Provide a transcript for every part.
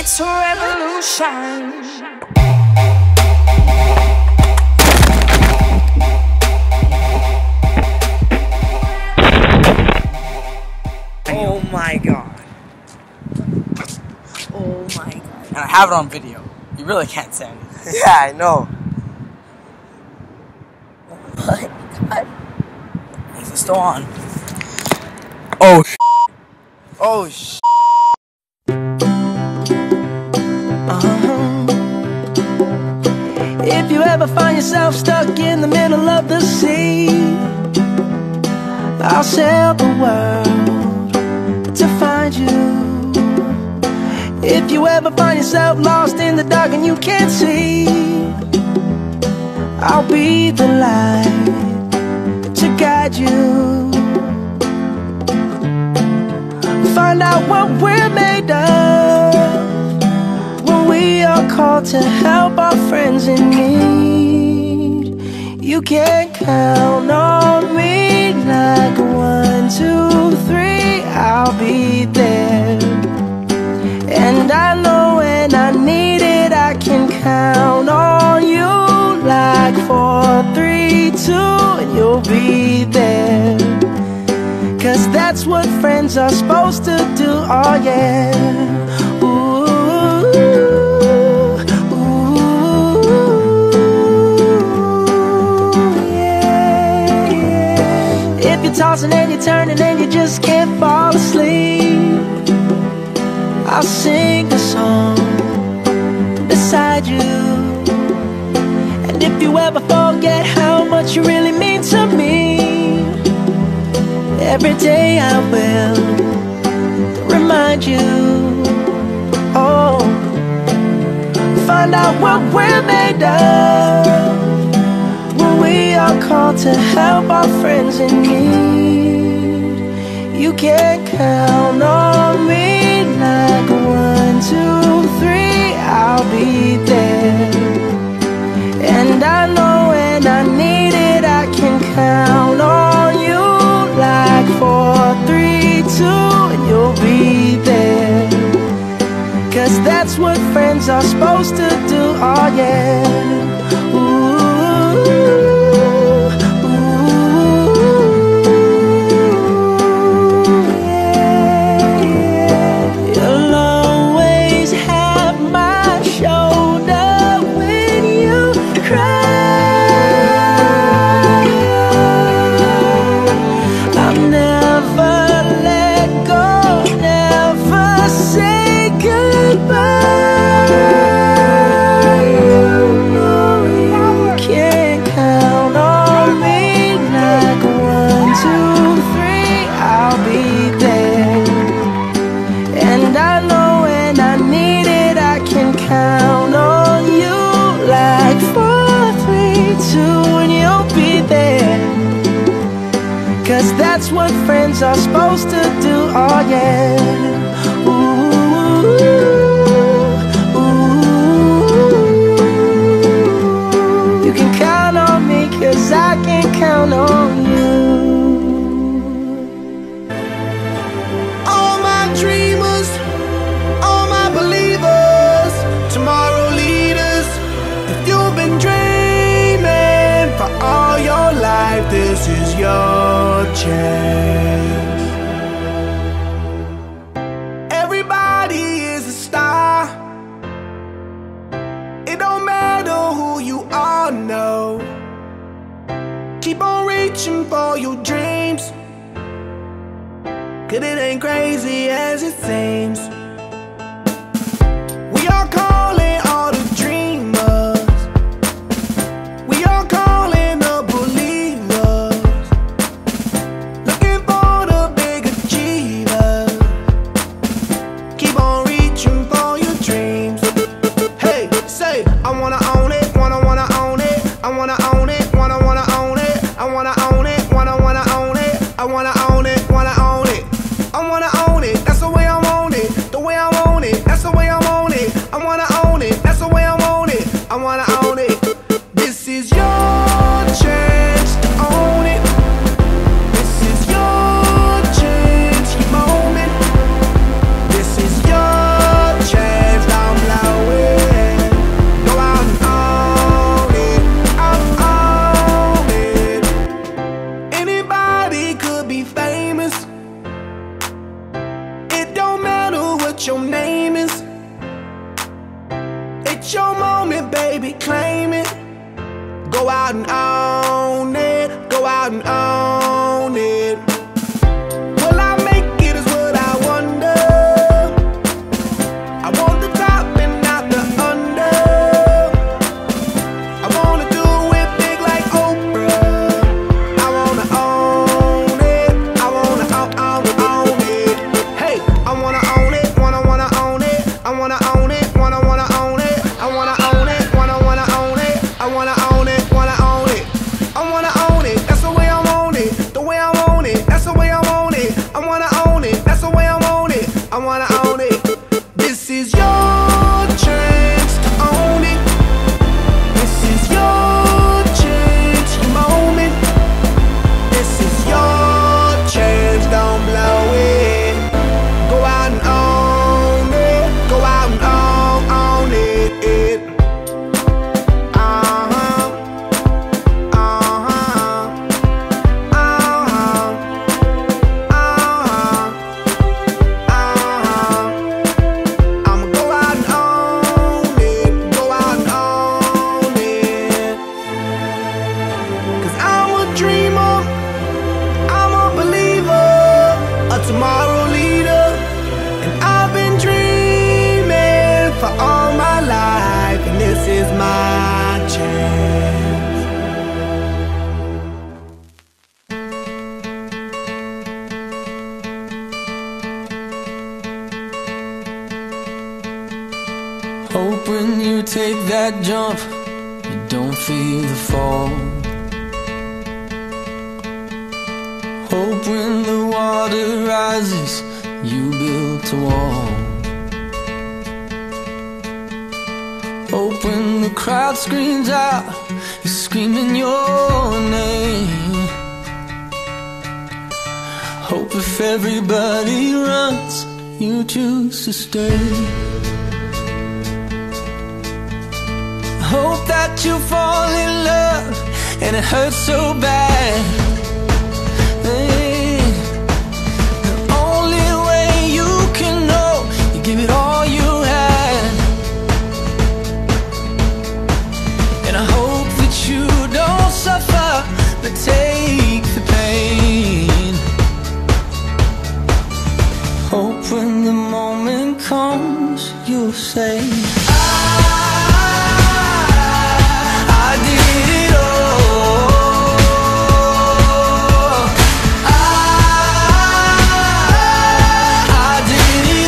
It's a revolution. Oh my god. Oh my god. And I have it on video. You really can't say anything. Yeah, I know. What? Is it still on? Oh sh. Oh sh. If you ever find yourself stuck in the middle of the sea, I'll sail the world to find you. If you ever find yourself lost in the dark and you can't see, I'll be the light to guide you. Find out what we're made of when we are called to help our friends in need. You can count on me like 1, 2, 3, I'll be there. And I know when I need it, I can count on you like 4, 3, 2, and you'll be there. 'Cause that's what friends are supposed to do, oh yeah. Ooh, ooh, yeah, yeah. If you're tossing and you're turning and you just can't fall asleep, I'll sing a song beside you. And if you ever forget how much you really mean to me, every day I will remind you. Oh, find out what we're made of when we are called to help our friends in need. You can count on me like 1, 2, 3, I'll be there. And I know when I need it, I can count on you like 4, 3, 2, and you'll be there. 'Cause that's what friends are supposed to do, oh yeah. Ooh, ooh, yeah, yeah. You'll always have my shoulder when you cry. That's what friends are supposed to do, oh yeah. Ooh, ooh. You can count on me 'cause I can count on you. All my dreamers, all my believers, tomorrow leaders. If you've been dreaming for all your life, this is your chance. Everybody is a star. It don't matter who you are, no. Keep on reaching for your dreams, 'cause it ain't crazy as it seems. We are calling all the dreamers. We are calling the believers. Looking for the big achievers. Keep on reaching for your dreams. Hey, say, I wanna own it, wanna own it. I wanna own it, wanna own it. I wanna own it, wanna own it. I wanna own it, wanna own it. I wanna own it, that's the way I want it. The way I want it, that's the way I want it. I wanna what your name is. It's your moment, baby, claim it. Go out and own it, go out and own it. Will I make it is what I wonder. I want the top and not the under. I wanna do it big like Oprah. I wanna own it, I wanna own it. Hey, I wanna own it, wanna own it. I wanna own it, wanna own it. I wanna own it, wanna own it. I wanna own it, wanna own it. I wanna own it, that's the way I'm on it. The way I'm on it, that's the way I'm on it. I wanna own it, that's the way I'm on it. I wanna own it. This is your chance to own it. This is your chance, your moment. This is your chance, don't blow it. Go out and own it. Go out and own it. I'ma go out and own it. Go out and own it. 'Cause I'm a dreamer, I'm a believer, a tomorrow leader. And I've been dreaming for all my life, and this is my chance. Hope when you take that jump, you don't feel the fall. Hope when the water rises, you built a wall. Hope when the crowd screams out, you're screaming your name. Hope if everybody runs, you choose to stay. Hope that you fall in love and it hurts so bad. Hey, the only way you can know, you give it all you had. And I hope that you don't suffer, but take the pain. Hope when the moment comes, you'll say, I did it all. I did it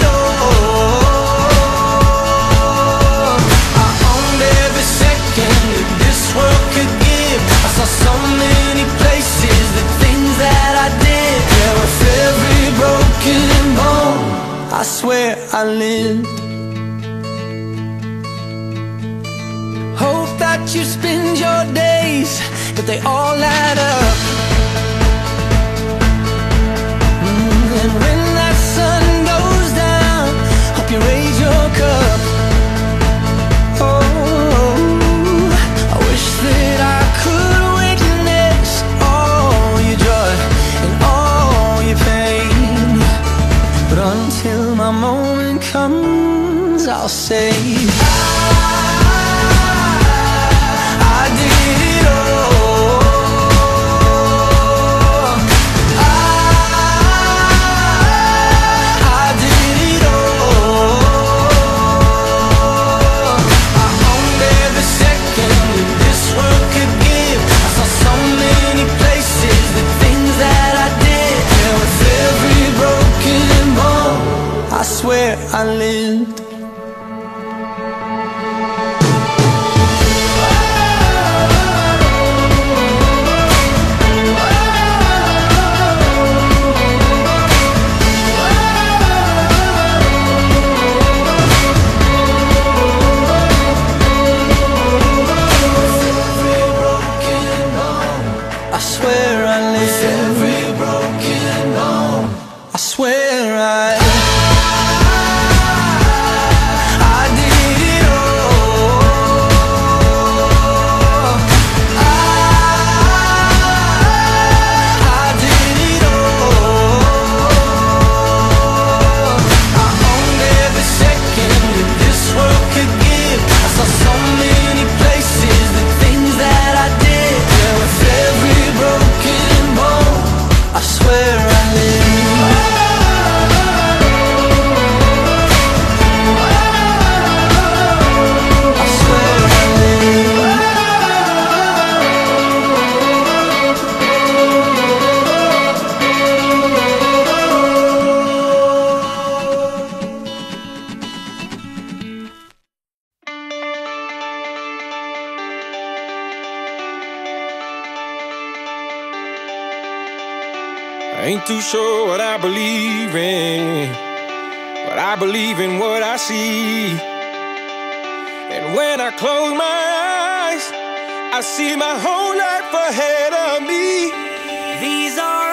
all. I owned every second that this world could give. I saw so many places, the things that I did. Yeah, with every broken bone, I swear I lived. Hope that you spend your days, but they all add up. And when that sun goes down, hope you raise your cup. Oh, I wish that I could witness all your joy and all your pain. But until my moment comes, I'll say, I did it all. I did it all. I owned every second that this world could give. I saw so many places, the things that I did. Yeah, with every broken bone, I swear I lived. I swear I live. Every broken bone, I swear I ain't too sure what I believe in, but I believe in what I see. And when I close my eyes, I see my whole life ahead of me. These are